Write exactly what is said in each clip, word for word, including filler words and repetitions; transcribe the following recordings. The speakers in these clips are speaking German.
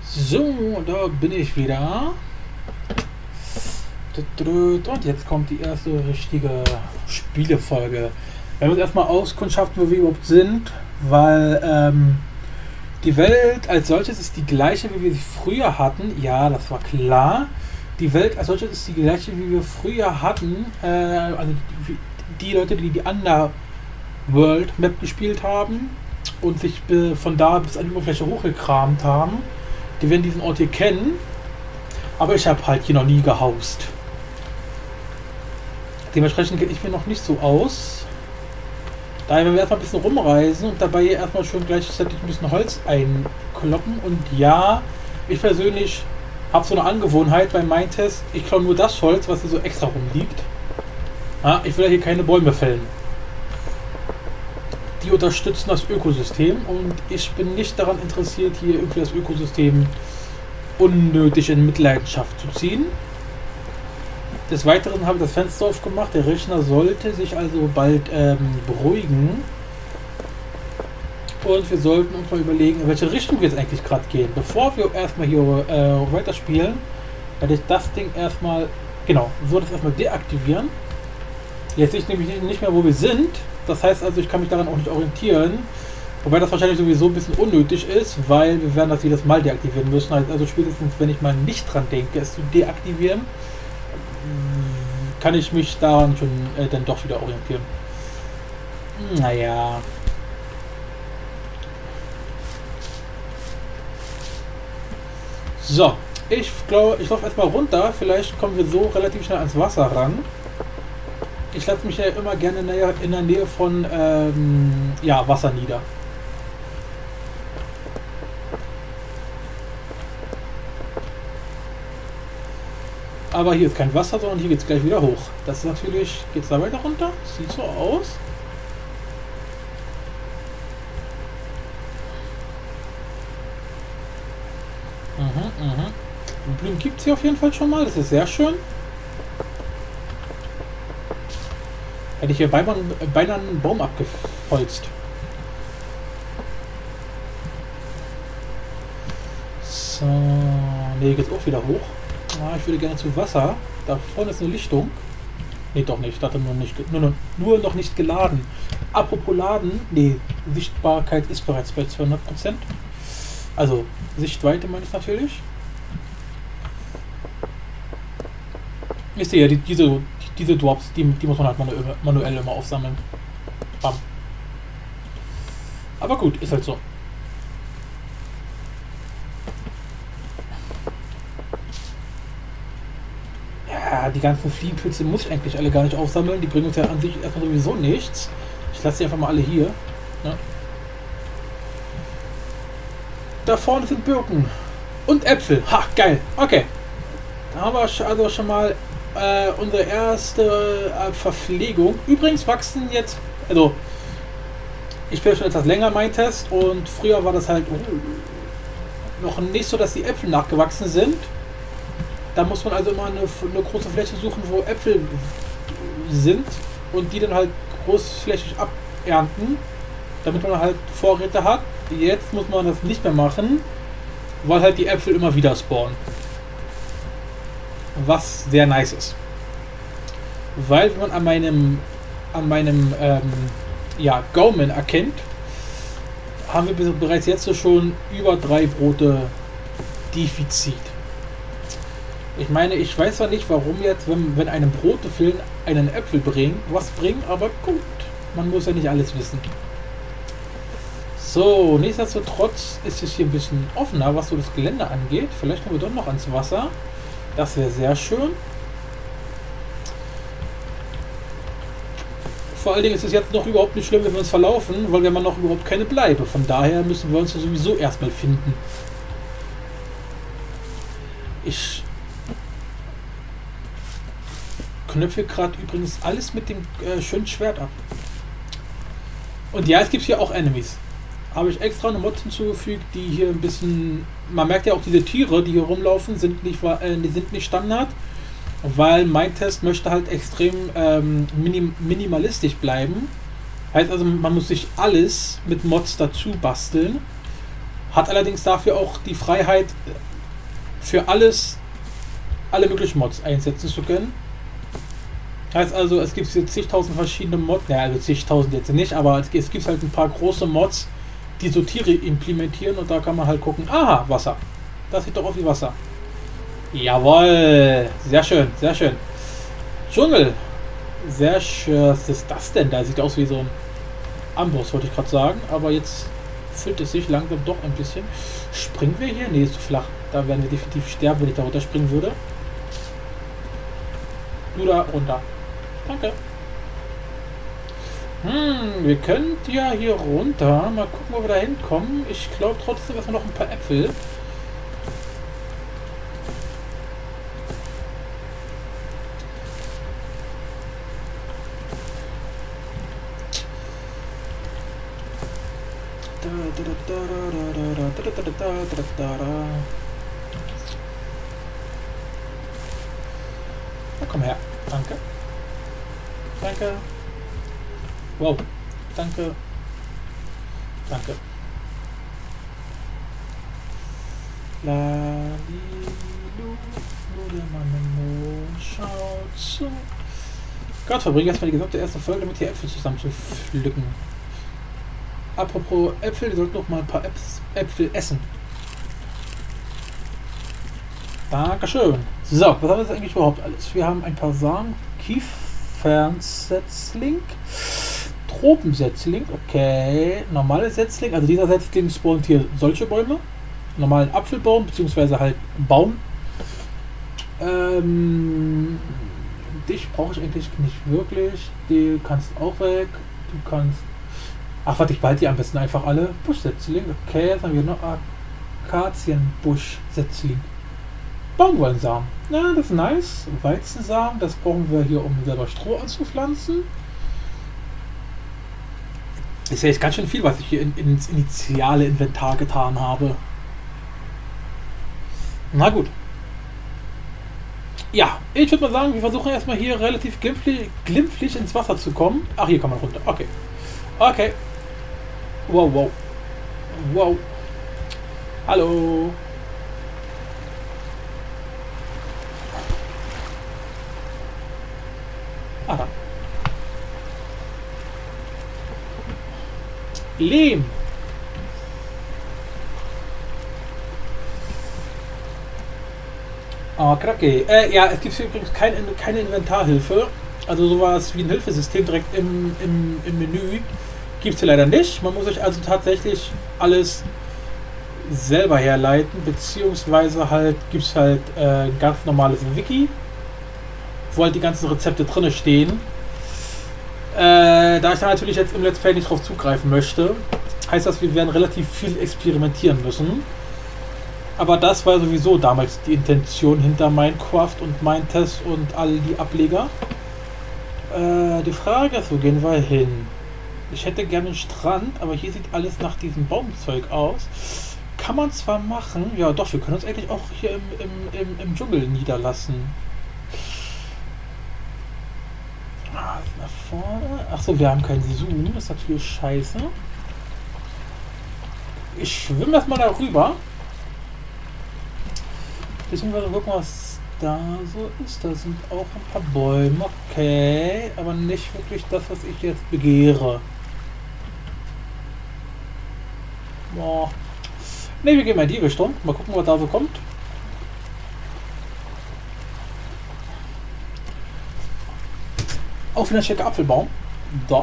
So, da bin ich wieder. Und jetzt kommt die erste richtige Spielefolge. Wir haben uns erstmal auskundschaften, wo wir überhaupt sind, weil ähm, die Welt als solches ist die gleiche, wie wir sie früher hatten. Ja, das war klar. Die Welt als solches ist die gleiche, wie wir früher hatten. Äh, also die, die Leute, die die Underworld Map gespielt haben und sich äh, von da bis an die Oberfläche hochgekramt haben, die werden diesen Ort hier kennen. Aber ich habe halt hier noch nie gehaust. Dementsprechend kenne ich mir noch nicht so aus. Daher werden wir erstmal ein bisschen rumreisen und dabei erstmal schon gleichzeitig ein bisschen Holz einkloppen. Und ja, ich persönlich habe so eine Angewohnheit beim Mindtest, ich klaue nur das Holz, was hier so extra rumliegt. Ja, ich will ja hier keine Bäume fällen. Die unterstützen das Ökosystem und ich bin nicht daran interessiert, hier irgendwie das Ökosystem unnötig in Mitleidenschaft zu ziehen. Des Weiteren habe ich das Fenster aufgemacht. Der Rechner sollte sich also bald ähm, beruhigen. Und wir sollten uns mal überlegen, in welche Richtung wir jetzt eigentlich gerade gehen. Bevor wir erstmal hier äh, weiterspielen, werde ich das Ding erstmal, genau, so das erstmal deaktivieren. Jetzt sehe ich nämlich nicht mehr, wo wir sind. Das heißt also, ich kann mich daran auch nicht orientieren. Wobei das wahrscheinlich sowieso ein bisschen unnötig ist, weil wir werden das jedes Mal deaktivieren müssen. Also spätestens, wenn ich mal nicht dran denke, es zu deaktivieren, kann ich mich daran schon äh, dann doch wieder orientieren. Naja. So, ich glaube, ich laufe erstmal runter. Vielleicht kommen wir so relativ schnell ans Wasser ran. Ich lasse mich ja immer gerne in der, in der Nähe von ähm, ja, Wasser nieder. Aber hier ist kein Wasser, sondern hier geht es gleich wieder hoch. Das ist natürlich... Geht es da weiter runter? Sieht so aus. Mhm, mhm. Blumen gibt es hier auf jeden Fall schon mal. Das ist sehr schön. Hätte ich hier beinahe, beinahe einen Baum abgeholzt. So. Ne, geht's auch wieder hoch. Ah, ich würde gerne zu Wasser. Da vorne ist eine Lichtung. Ne, doch nicht. Ich hatte nur, nicht nur, nur noch nicht geladen. Apropos Laden. Ne, Sichtbarkeit ist bereits bei zweihundert Prozent. Also, Sichtweite meine ich natürlich. Ich sehe ja, die, diese, diese Drops, die, die muss man halt manuell, manuell immer aufsammeln. Bam. Aber gut, ist halt so. Ja, die ganzen Fliegenpilze muss ich eigentlich alle gar nicht aufsammeln. Die bringen uns ja an sich erstmal sowieso nichts. Ich lasse sie einfach mal alle hier. Ne? Da vorne sind Birken. Und Äpfel. Ha, geil. Okay. Da haben wir also schon mal äh, unsere erste äh, Verpflegung. Übrigens wachsen jetzt, also ich bin schon etwas länger mein Test und früher war das halt oh, noch nicht so, dass die Äpfel nachgewachsen sind. Da muss man also immer eine, eine große Fläche suchen, wo Äpfel sind und die dann halt großflächig abernten, damit man halt Vorräte hat. Jetzt muss man das nicht mehr machen, weil halt die Äpfel immer wieder spawnen. Was sehr nice ist. Weil man an meinem an meinem ähm, ja, Gaumen erkennt, haben wir bereits jetzt so schon über drei Brote Defizit. Ich meine, ich weiß zwar nicht, warum jetzt, wenn, wenn einem Brote fehlen, einen Äpfel bringen, was bringen, aber gut, man muss ja nicht alles wissen. So, nichtsdestotrotz ist es hier ein bisschen offener, was so das Gelände angeht. Vielleicht kommen wir doch noch ans Wasser. Das wäre sehr schön. Vor allen Dingen ist es jetzt noch überhaupt nicht schlimm, wenn wir uns verlaufen, weil wir haben noch überhaupt keine Bleibe. Von daher müssen wir uns ja sowieso erstmal finden. Ich knöpfe gerade übrigens alles mit dem äh, schönen Schwert ab. Und ja, es gibt hier auch Enemies. Habe ich extra eine Mod hinzugefügt, die hier ein bisschen... Man merkt ja auch, diese Tiere, die hier rumlaufen, sind nicht, äh, sind nicht Standard. Weil mein Test möchte halt extrem ähm, minim minimalistisch bleiben. Heißt also, man muss sich alles mit Mods dazu basteln. Hat allerdings dafür auch die Freiheit, für alles, alle möglichen Mods einsetzen zu können. Heißt also, es gibt jetzt zigtausend verschiedene Mods, naja, also zigtausend jetzt nicht, aber es, es gibt halt ein paar große Mods, die so Tiere implementieren und da kann man halt gucken, aha, Wasser. Das sieht doch aus wie Wasser. Jawohl, sehr schön, sehr schön. Dschungel, sehr schön. Was ist das denn? Da sieht aus wie so ein Amboss, wollte ich gerade sagen, aber jetzt füllt es sich langsam doch ein bisschen. Springen wir hier? Nee, ist zu flach. Da werden wir definitiv sterben, wenn ich da runterspringen würde. Du da runter. Danke. Hm, wir können ja hier runter. Mal gucken, wo wir da hinkommen. Ich glaube trotzdem erstmal noch ein paar Äpfel. Na, komm her. Danke. Danke. Wow. Danke. Danke. La, li, lu, lu, der Mann im Mond schaut zu. Gott, verbringe erstmal die gesamte erste Folge damit, hier Äpfel zusammen zu pflücken. Apropos Äpfel, wir sollten noch mal ein paar Äpf Äpfel essen. Dankeschön. So, was haben wir jetzt eigentlich überhaupt alles? Wir haben ein paar Samen, Kiefernsetzling, Tropensetzling, okay, normale Setzling, also dieser Setzling spawnt hier solche Bäume, normalen Apfelbaum, beziehungsweise halt Baum. Ähm, dich brauche ich eigentlich nicht wirklich, die kannst auch weg, du kannst, ach warte, ich behalte die am besten einfach alle. Buschsetzling, okay, jetzt haben wir noch Akazienbuschsetzling. Baumwollensamen, na, das ist nice. Weizensamen, das brauchen wir hier, um selber Stroh anzupflanzen. Ist ja jetzt ganz schön viel, was ich hier in, ins initiale Inventar getan habe. Na gut. Ja, ich würde mal sagen, wir versuchen erstmal hier relativ glimpflich, glimpflich ins Wasser zu kommen. Ach, hier kann man runter. Okay. Okay. Wow, wow. Wow. Hallo. Ah, da. Lehm. Ah, okay. Äh, ja, es gibt hier übrigens keine, keine Inventarhilfe. Also sowas wie ein Hilfesystem direkt im, im, im Menü gibt es hier leider nicht. Man muss sich also tatsächlich alles selber herleiten, beziehungsweise halt gibt es halt äh, ein ganz normales Wiki, wo halt die ganzen Rezepte drin stehen. Äh, da ich da natürlich jetzt im Let's Play nicht drauf zugreifen möchte, heißt das, wir werden relativ viel experimentieren müssen. Aber das war sowieso damals die Intention hinter Minecraft und Minetest und all die Ableger. Äh, die Frage ist, wo gehen wir hin? Ich hätte gerne einen Strand, aber hier sieht alles nach diesem Baumzeug aus. Kann man zwar machen, ja doch, wir können uns eigentlich auch hier im, im, im, im Dschungel niederlassen. Ah, nach vorne. Achso, wir haben keinen Zoom, das ist natürlich scheiße. Ich schwimme erstmal darüber. Beziehungsweise gucken, was da so ist. Da sind auch ein paar Bäume. Okay, aber nicht wirklich das, was ich jetzt begehre. Boah. Ne, wir gehen mal in die Richtung. Mal gucken, was da so kommt. Auch wieder ein schicker Apfelbaum. Da.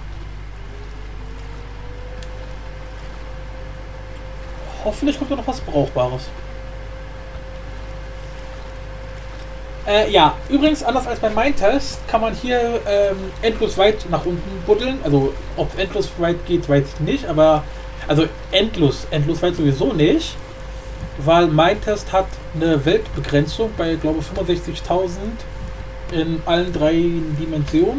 Hoffentlich kommt da noch was Brauchbares. Äh, ja, übrigens, anders als bei Minetest kann man hier ähm, endlos weit nach unten buddeln. Also, ob es endlos weit geht, weiß ich nicht. Aber, also endlos, endlos weit sowieso nicht. Weil Minetest hat eine Weltbegrenzung bei, glaube ich, fünfundsechzigtausend in allen drei Dimensionen.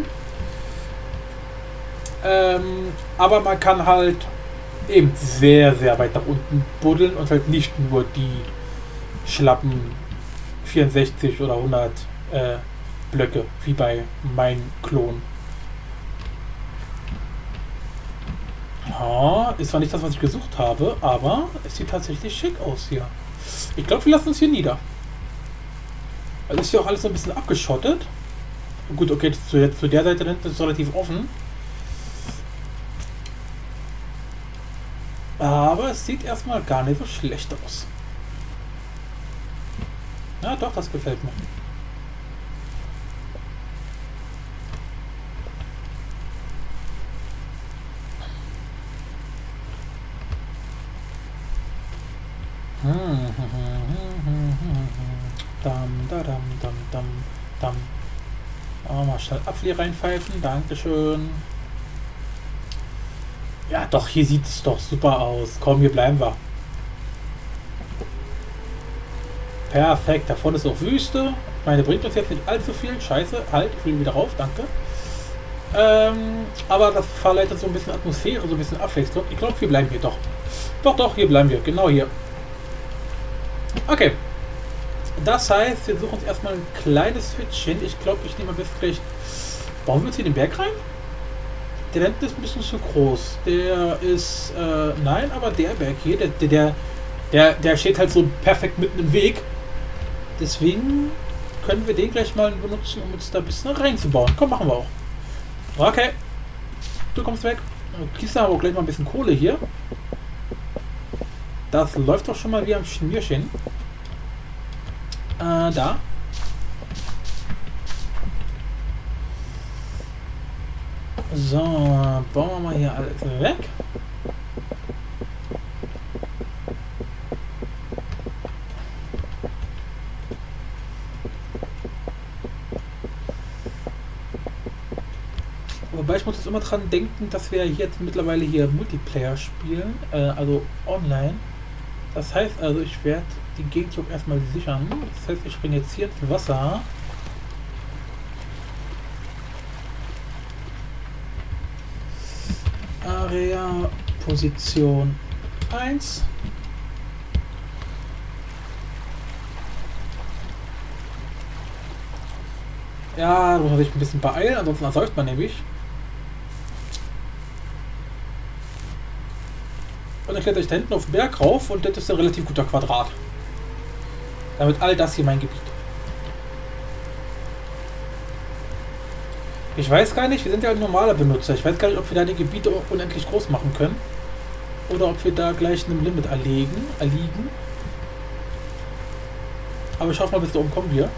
Ähm, aber man kann halt eben sehr, sehr weit nach unten buddeln und halt nicht nur die schlappen vierundsechzig oder hundert äh, Blöcke, wie bei meinem Klon. Ja, ist zwar nicht das, was ich gesucht habe, aber es sieht tatsächlich schick aus hier. Ich glaube, wir lassen uns hier nieder. Also ist hier auch alles so ein bisschen abgeschottet. Gut, okay, zu, zu der Seite ist es relativ offen. Aber es sieht erstmal gar nicht so schlecht aus. Ja, doch, das gefällt mir. Dam, da, dam, dam, dam, dam. Oh, mal schnell Apfel reinpfeifen. Dankeschön. Ja, doch, hier sieht es doch super aus. Komm, hier bleiben wir. Perfekt, da vorne ist auch Wüste. Ich meine, bringt uns jetzt nicht allzu viel. Scheiße, halt, ich will wieder rauf, danke. Ähm, aber das verleitet so ein bisschen Atmosphäre, so ein bisschen Abwechslung. Ich glaube, wir bleiben hier doch. Doch, doch, hier bleiben wir. Genau hier. Okay. Das heißt, wir suchen uns erstmal ein kleines Hütchen. Ich glaube, ich nehme am besten gleich... Bauen wir uns hier den Berg rein? Der Land ist ein bisschen zu groß. Der ist... Äh, nein, aber der Berg hier, der, der, der, der steht halt so perfekt mitten im Weg. Deswegen können wir den gleich mal benutzen, um uns da ein bisschen reinzubauen. Komm, machen wir auch. Okay. Du kommst weg. Gießen aber auch gleich mal ein bisschen Kohle hier. Das läuft doch schon mal wie am Schnürchen. Äh, da. So, bauen wir mal hier alles weg. Wobei ich muss jetzt immer dran denken, dass wir hier jetzt mittlerweile hier Multiplayer spielen, äh, also online. Das heißt also, ich werde die Gegend hier auch erstmal sichern. Das heißt, ich springe jetzt hier ins Wasser. Area Position eins. Ja, da muss man sich ein bisschen beeilen, ansonsten ersäuft man nämlich. Und dann kletter ich da hinten auf den Berg rauf und das ist ein relativ guter Quadrat. Damit all das hier mein Gebiet. Ich weiß gar nicht, wir sind ja ein normaler Benutzer. Ich weiß gar nicht, ob wir da die Gebiete unendlich groß machen können. Oder ob wir da gleich einem Limit erlegen, erliegen. Aber ich hoffe mal, bis da oben kommen wir.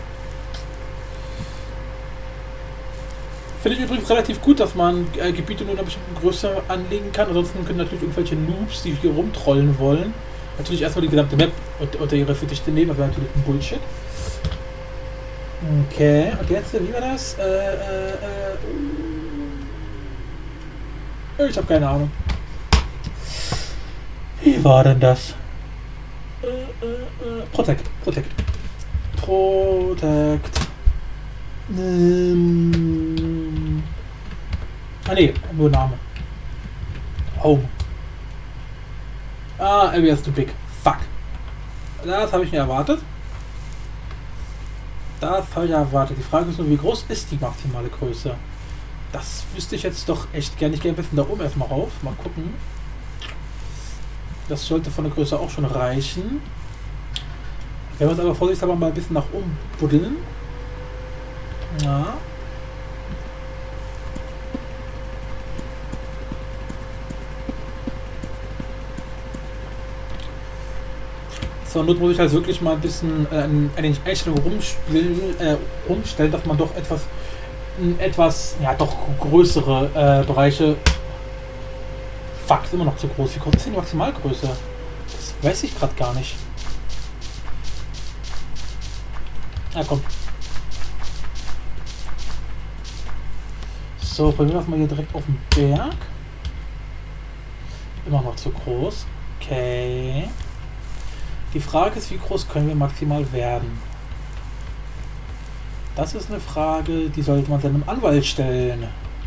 Finde ich übrigens relativ gut, dass man äh, Gebiete nur in einer bestimmten Größe anlegen kann. Ansonsten können natürlich irgendwelche Noobs, die hier rumtrollen wollen, natürlich erstmal die gesamte Map unter ihre Fittiche nehmen. Das wäre natürlich ein Bullshit. Okay, und jetzt, wie war das? Äh, äh, äh, ich habe keine Ahnung. Wie war denn das? Äh, äh, äh, Protect, Protect. Protect. Ähm. Ah ne, nur Name. Home. Ah, Area is too big. Fuck. Das habe ich mir erwartet. Das habe ich erwartet. Die Frage ist nur, wie groß ist die maximale Größe? Das wüsste ich jetzt doch echt gerne. Ich gehe ein bisschen da oben erstmal rauf. Mal gucken. Das sollte von der Größe auch schon reichen. Wir werden uns aber vorsichtshalber mal ein bisschen nach oben buddeln. Ja. So, nun muss ich halt wirklich mal ein bisschen äh, an den Einstellungen rumspielen, äh, rumstellen, dass man doch etwas, etwas, ja, doch größere äh, Bereiche. Fuck, ist immer noch zu groß. Wie groß ist denn die Maximalgröße? Das weiß ich gerade gar nicht. Ah, komm. So, probieren wir das mal hier direkt auf dem Berg. Immer noch zu groß. Okay. Die Frage ist, wie groß können wir maximal werden? Das ist eine Frage, die sollte man seinem Anwalt stellen.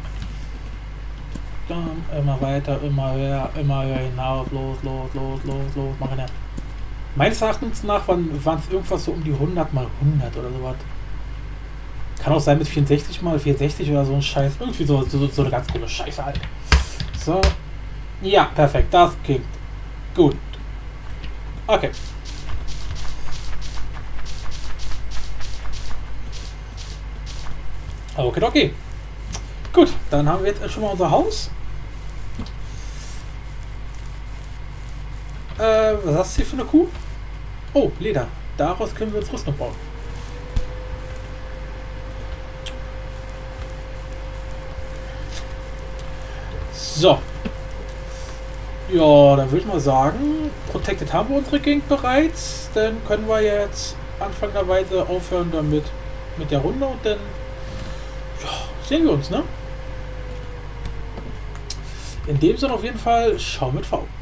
Dann immer weiter, immer höher, immer höher hinaus, los, los, los, los, los, machen wir. Meines Erachtens nach waren es irgendwas so um die hundert mal hundert oder sowas. Kann auch sein mit vierundsechzig mal vierundsechzig oder so ein Scheiß. Irgendwie so, so, so eine ganz coole Scheiße halt. So. Ja, perfekt. Das klingt gut. Okay. Okay, okay. Gut, dann haben wir jetzt schon mal unser Haus. Äh, was hast du hier für eine Kuh? Oh, Leder. Daraus können wir uns Rüstung bauen. So. Ja, dann würde ich mal sagen, Protected haben wir unsere Gegend bereits. Dann können wir jetzt anfangenderweise aufhören damit mit der Runde und dann ja, sehen wir uns, ne? In dem Sinne auf jeden Fall, schau mit V.